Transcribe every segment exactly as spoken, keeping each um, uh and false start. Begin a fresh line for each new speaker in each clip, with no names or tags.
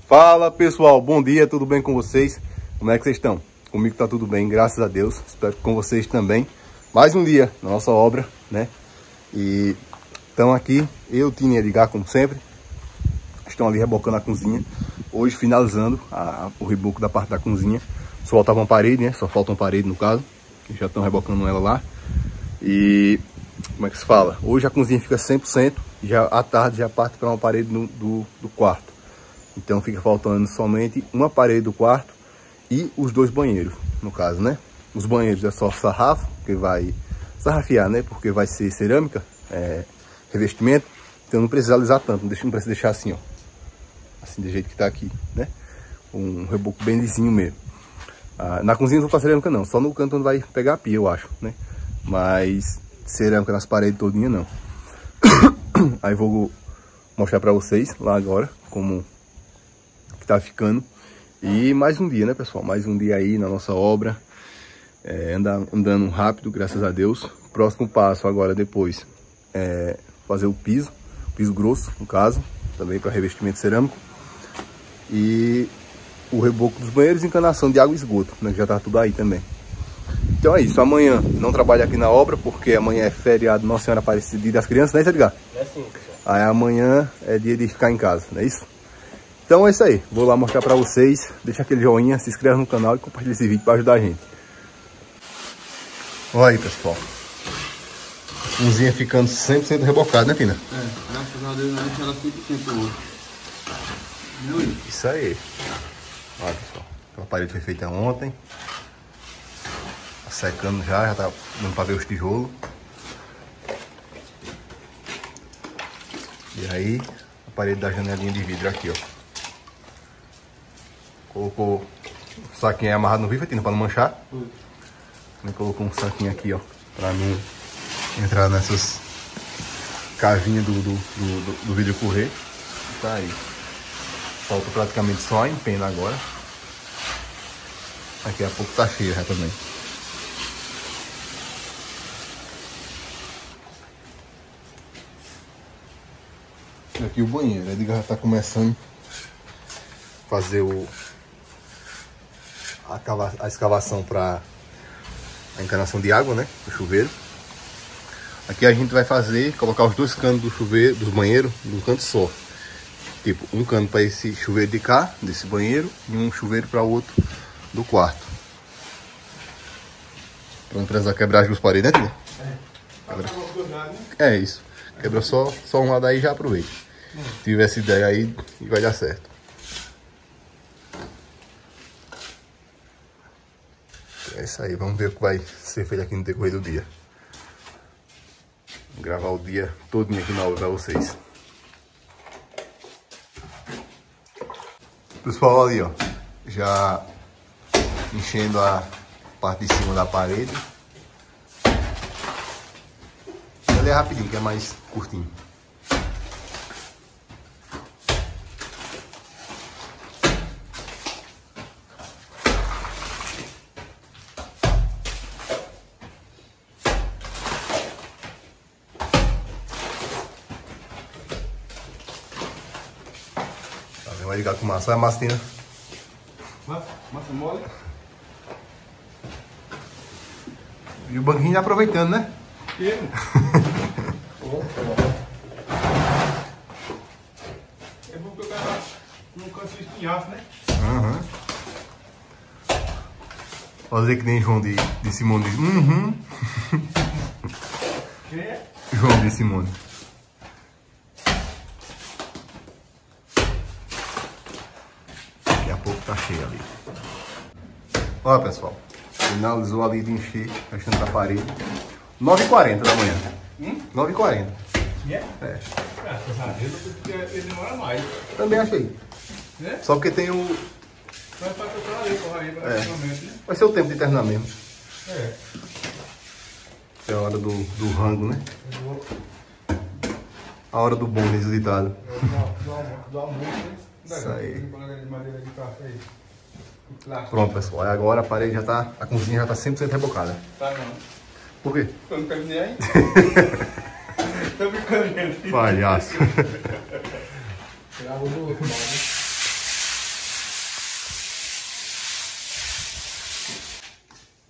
Fala pessoal, bom dia, tudo bem com vocês? Como é que vocês estão? Comigo tá tudo bem, graças a Deus. Espero que com vocês também. Mais um dia na nossa obra, né? E estão aqui, eu, Tine e Edgar, como sempre. Estão ali rebocando a cozinha. Hoje finalizando a, o reboco da parte da cozinha. Só faltava uma parede, né? Só falta uma parede no caso. Que já estão rebocando ela lá. E como é que se fala? Hoje a cozinha fica cem por cento. Já à tarde já parte para uma parede no, do, do quarto. Então fica faltando somente uma parede do quarto e os dois banheiros, no caso, né? Os banheiros é só sarrafo, que vai sarrafiar, né? Porque vai ser cerâmica, é, revestimento. Então não precisa alisar tanto, não precisa deixar assim, ó. Assim, do jeito que tá aqui, né? Um reboco bem lisinho mesmo. Ah, na cozinha não tá cerâmica não, só no canto onde vai pegar a pia, eu acho, né? Mas cerâmica nas paredes todinha não. Aí vou mostrar pra vocês lá agora como que tá ficando. E mais um dia, né, pessoal? Mais um dia aí na nossa obra. É, anda, andando rápido, graças a Deus. Próximo passo agora, depois, é fazer o piso. Piso grosso, no caso. Também para revestimento cerâmico. E o reboco dos banheiros e encanação de água e esgoto, né? Que já tá tudo aí também. Então é isso. Amanhã não trabalho aqui na obra, porque amanhã é feriado Nossa Senhora Aparecida, dia das crianças, né, Edgar? É sim, pessoal. Aí amanhã é dia de ficar em casa, não é isso? Então é isso aí, vou lá mostrar pra vocês, deixa aquele joinha, se inscreve no canal e compartilha esse vídeo pra ajudar a gente. Olha aí, pessoal. A cozinha ficando cem por cento rebocada, né, Tina?
É, graças a Deus a gente ela cem por cento hoje.
Isso aí. Olha, pessoal, a parede foi feita ontem. Tá secando já, já tá dando pra ver os tijolos. E aí, a parede da janelinha de vidro aqui, ó. Colocou o saquinho amarrado no vidro, Tina, pra não manchar. Uhum. Também colocou um saquinho aqui, ó, pra não entrar nessas cavinhas do, do, do, do vidro correr. Tá aí. Falta praticamente só a empena agora. Daqui a pouco tá cheia já também. Aqui o banheiro, a Edgar já tá começando a fazer o a, cava, a escavação para a encanação de água, né, do chuveiro. Aqui a gente vai fazer, colocar os dois canos do chuveiro, dos banheiros, num canto só. Tipo, um cano para esse chuveiro de cá, desse banheiro, e um chuveiro para o outro do quarto. Para não precisar quebrar as duas paredes, né, Tia? É. Quebra... é isso. Quebra só, só um lado aí e já aproveita. Hum. Se tiver essa ideia aí, vai dar certo. É isso aí, vamos ver o que vai ser feito aqui no decorrer do dia. Vou gravar o dia todinho aqui na obra pra vocês. Pessoal, ali ó, já enchendo a parte de cima da parede. Ali é rapidinho, que é mais curtinho. Vai ligar com massa, vai massa, Tina.
Massa, massa mole.
E o banquinho aproveitando, né?
Que? É bom que o cara não cansa de espinhaço, né?
Aham. Uhum. Fazer que nem João de, de Simone diz. Uhum.
Quem é?
João de Simone. Daqui a pouco tá cheio ali. Olha, pessoal. Finalizou ali de encher, fechando a parede. nove e quarenta da manhã.
Hum?
nove e quarenta.
É?
É.
Graças a Deus, porque ele demora mais.
Também achei.
É?
Só porque tem o...
Vai pra tocar ali, porra aí, praticamente, né?
Vai ser o tempo de terminar mesmo.
É.
É a hora do, do rango, né?
Vou...
A hora do bom resultado.
Do, do almoço, né?
Isso aí.
De madeira de café aí.
Pronto, pessoal. Agora a parede já tá... A cozinha já tá cem por cento rebocada.
Tá, não.
Por quê?
Eu não terminei ainda. Tô brincando, gente.
Palhaço.
Tirar o do outro lado.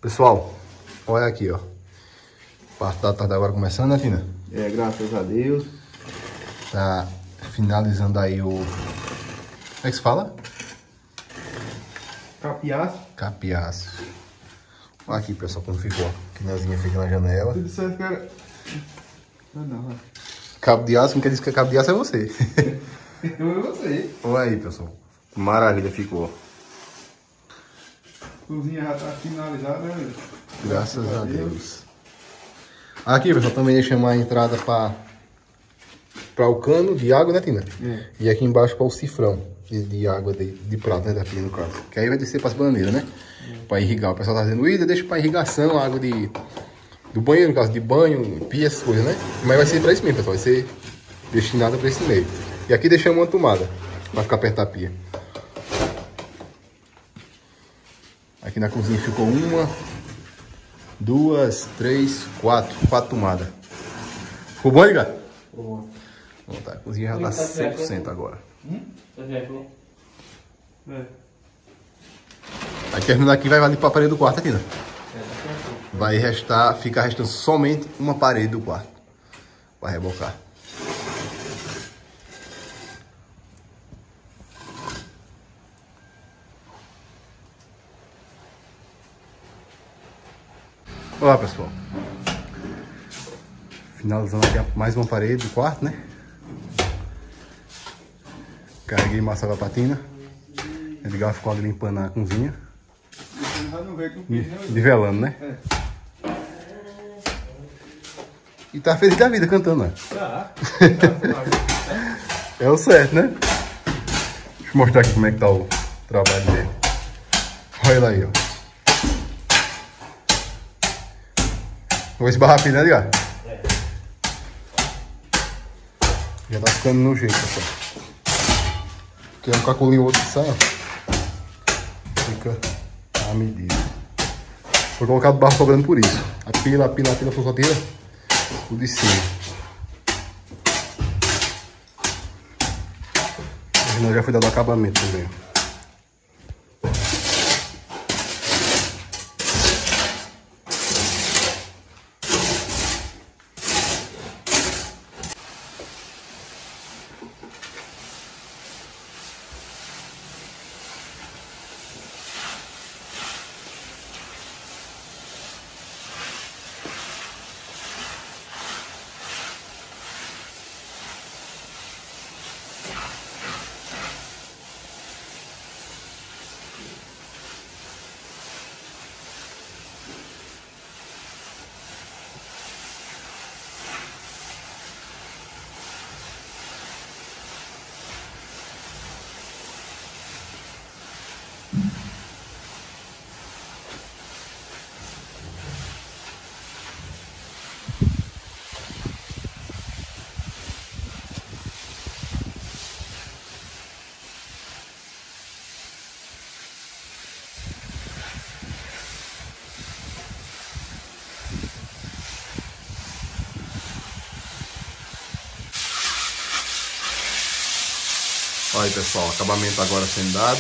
Pessoal, olha aqui, ó. Parte da tarde agora começando, né, Tina?
É, graças a Deus.
Tá finalizando aí o... Como é que se fala?
Capiaço.
Capiaço. Olha aqui, pessoal, como ficou. Que Nezinha fica na janela.
Tudo certo, cara. Não, não, vai.
Cabo de aço, quem quer dizer que é cabo de aço é você.
Eu e você.
Olha aí, pessoal. Maravilha ficou.
A cozinha já tá finalizada, né?
Graças a Deus. Aqui, pessoal, também ia chamar a entrada para para o cano de água, né, Tina?
É.
E aqui embaixo para o cifrão de, de água de, de prata, né, da pia, no caso. Que aí vai descer para as baneiras, né? É. Para irrigar. O pessoal tá dizendo, Ida, deixa para irrigação, a água de, do banheiro, no caso, de banho, pia, essas coisas, né? Mas vai ser para isso mesmo, pessoal. Vai ser destinado para esse meio. E aqui deixamos uma tomada para ficar perto da pia. Aqui na cozinha ficou uma, duas, três, quatro. Quatro tomadas. Ficou bom, Edgar?
Ficou bom.
Bom, tá, a cozinha já tá cem por cento agora.
Hum? Tá certo, né? É.
Aí terminando aqui, vai ali pra parede do quarto aqui, né?
É, tá certo.
Vai restar, ficar restando somente uma parede do quarto. Vai rebocar. Olá, pessoal. Finalizando aqui mais uma parede do quarto, né? Carreguei massa da patina. Edgar ficou ali limpando a cozinha. Nivelando, né?
É.
E tá feliz da vida cantando, né?
Tá.
É o certo, né? Deixa eu mostrar aqui como é que tá o trabalho dele. Olha ele aí, ó. Vou esbarrar rápido, né, Edgar? É. Já tá ficando no jeito, pessoal. Aqui é um caculinho outro que sai, ó. Fica a medida. Foi colocado barro sobrando por isso. A pila, a pila, a pila, a pila, tudo de cima. Já foi dado acabamento também. Olha aí, pessoal, acabamento agora sendo dado.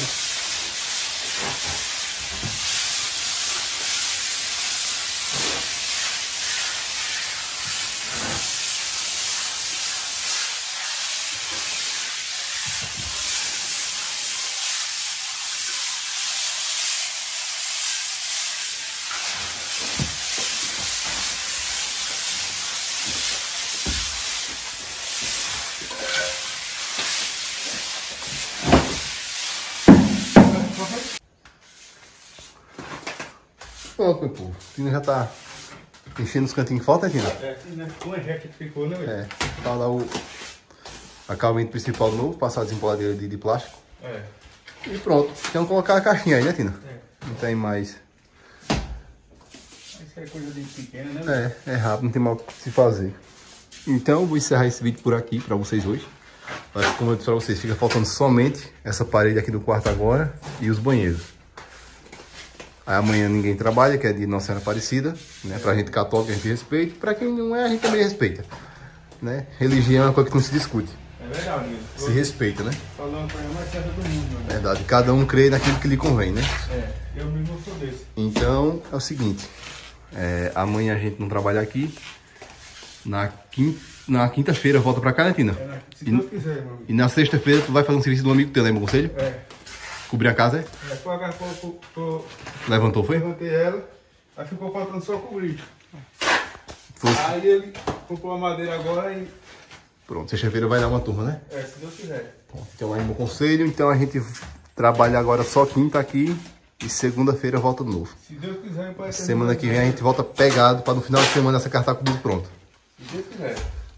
Pronto, meu povo. A Tina já tá enchendo os cantinhos que falta, Tina?
É, né? Uma jeca que ficou, né, velho?
É. Tá lá o acabamento principal novo, passar a desempoladeira de, de plástico.
É.
E pronto. Então colocar a caixinha aí, né, Tina?
É.
Não tem mais.
Isso é coisa de pequena, né, velho?
É, é rápido, não tem mal o que se fazer. Então eu vou encerrar esse vídeo por aqui pra vocês hoje. Mas como eu disse pra vocês, fica faltando somente essa parede aqui do quarto agora e os banheiros. Aí amanhã ninguém trabalha, que é de Nossa Senhora Aparecida, né? Pra gente católica a gente respeita, pra quem não é a gente também respeita, né? Religião é uma coisa que não se discute.
É verdade, Nilson.
Se respeita, né?
Falando pra ela mais certa do mundo, né?
Verdade. Cada um crê naquilo que lhe convém, né?
É, eu mesmo sou desse.
Então, é o seguinte. É, amanhã a gente não trabalha aqui. Na quinta, na quinta-feira volta pra cá, né, Tina?
É, se
E-
Deus quiser, meu amigo.
E na sexta-feira tu vai fazer um serviço do amigo teu, lembra o conselho?
É.
Cobrir a casa, é?
É, foi agora que eu- eu
Levantou, foi?
levantei ela, aí ficou faltando só cobrir.
Foi.
Aí ele comprou a madeira agora e.
Pronto, sexta-feira vai dar uma turma, né?
É, se Deus quiser.
Pronto, então aí meu conselho, então a gente trabalha agora só quinta aqui e segunda-feira volta de novo.
Se Deus quiser, meu pai.
Semana que vem a gente volta pegado para no final de semana essa carta comigo pronto.
Se Deus quiser.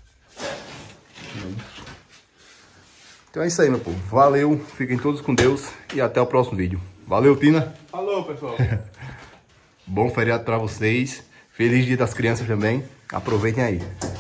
Então é isso aí, meu povo. Valeu, fiquem todos com Deus e até o próximo vídeo. Valeu, Tina.
Falou, pessoal.
Bom feriado para vocês. Feliz Dia das Crianças também. Aproveitem aí.